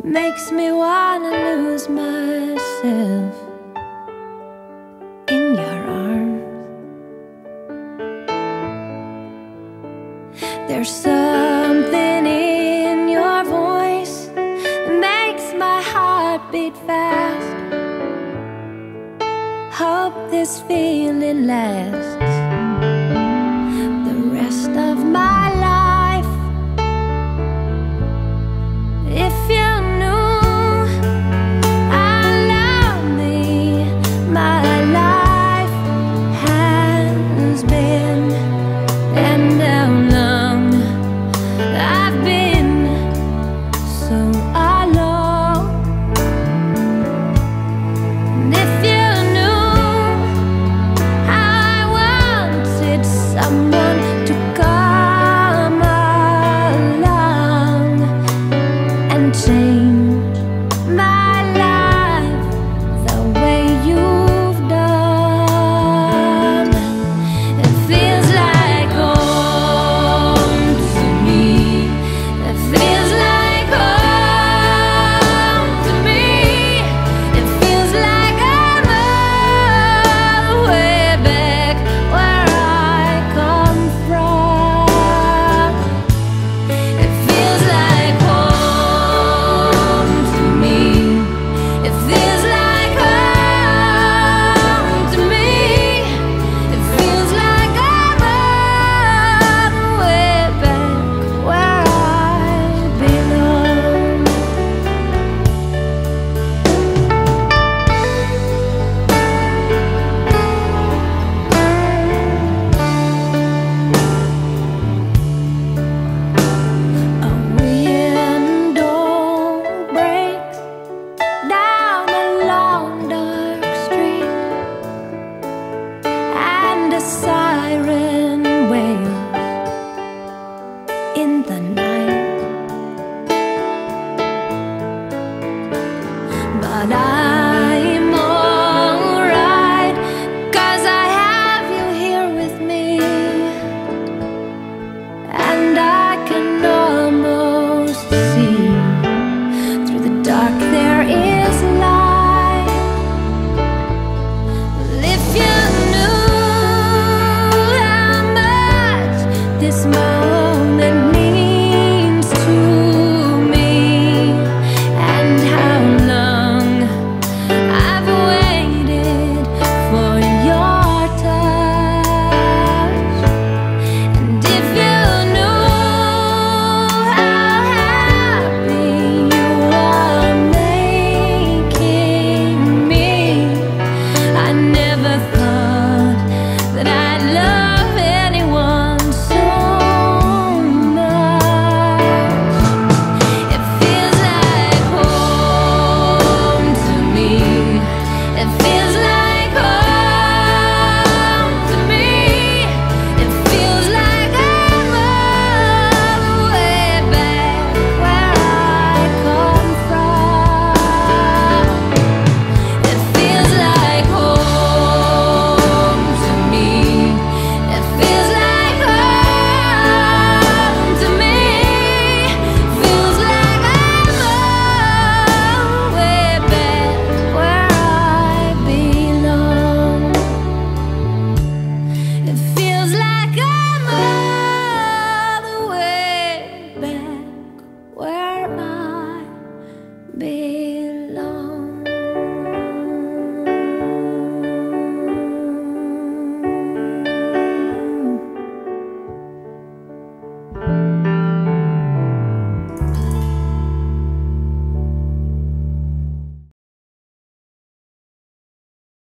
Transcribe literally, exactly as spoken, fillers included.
makes me wanna lose myself in your arms. There's something in your voice that makes my heart beat fast. Hope this feeling lasts the rest of my life. If you knew how lonely my life has been, and how long I've been so alone. And if you knew how I wanted someone to come along and change my life the way you've done. It feels like home to me. It feels like home to me. It feels like I'm all the way back where I come from. It feels like home to me. It feels like home to me. It feels like I'm all the way back where I belong. A window breaks down a long dark street, and a siren wails in the night. But I'm alright, 'cause I have you here with me, and I can almost see through the dark there is light. If you knew how much this moment means to me, and how long I've waited for your touch, and if you knew how happy you are making me, I never thought that I'd love anyone so much. It feels like home to me. It feels like home to me. It feels like I'm all the way back where I come from. It feels like home to me. It feels like home to me. Feels like I'm all the way back where I belong. It feels like I'm all the way back where I belong.